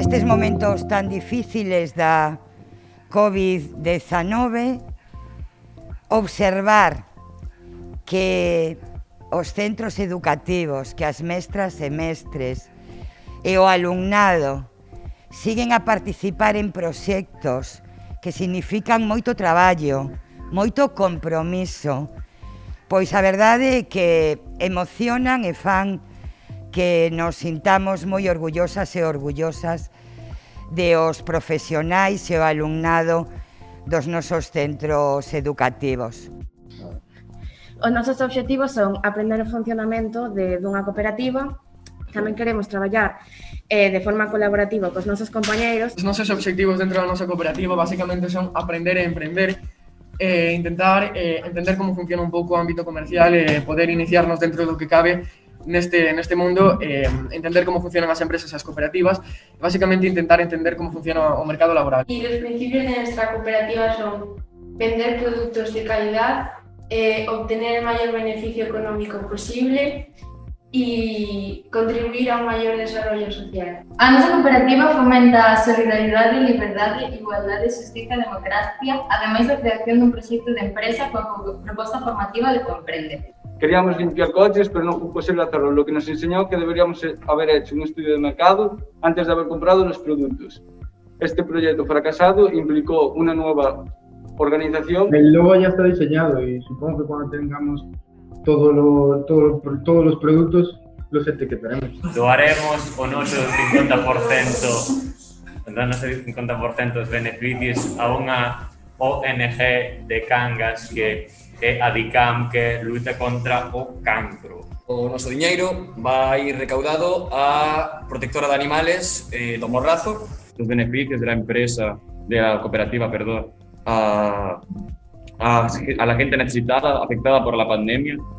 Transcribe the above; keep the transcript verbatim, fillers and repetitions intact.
nestes momentos tan difíciles da COVID diecinueve, observar que os centros educativos, que as mestras e mestres e o alumnado siguen a participar en proxectos que significan moito traballo, moito compromiso, pois a verdade é que emocionan e fan que nos sintamos moi orgullosas e orgullosas de os profesionais e o alumnado dos nosos centros educativos. Os nosos obxectivos son aprender o funcionamento de, dunha cooperativa. Tamén queremos traballar eh, de forma colaborativa cos nosos compañeiros. Os nosos obxectivos dentro da nosa cooperativa basicamente son aprender e emprender, e intentar eh, entender como funciona un pouco o ámbito comercial e poder iniciarnos dentro do que cabe neste, neste mundo, eh, entender como funcionan as empresas e as cooperativas, e basicamente intentar entender como funciona o mercado laboral. Y los principios de nuestra cooperativa son vender productos de calidad, eh, obtener el mayor beneficio económico posible y contribuir a un mayor desarrollo social. A nosa cooperativa fomenta a solidaridade, liberdade, igualdade, xustiza e democracia, ademais da creación dun proxecto de empresa coa proposta formativa de Comprende. Queríamos limpiar coches, pero non foi posible hacerlo, lo que nos enseñou que deberíamos haber hecho un estudio de mercado antes de haber comprado los productos. Este proyecto fracasado implicó una nueva organización. El logo ya está diseñado y supongo que cuando tengamos Todo lo, todo, todos los productos los etiquetaremos. Doaremos o noso cincuenta por cento do noso cincuenta por cento dos beneficios a unha O N G de Cangas que é a DICAM, que luta contra o cancro. O noso diñeiro vai recaudado a protectora de animales eh, do Morrazo. Los beneficios de la empresa, de la cooperativa, perdón, a, a, a la gente necesitada, afectada por la pandemia.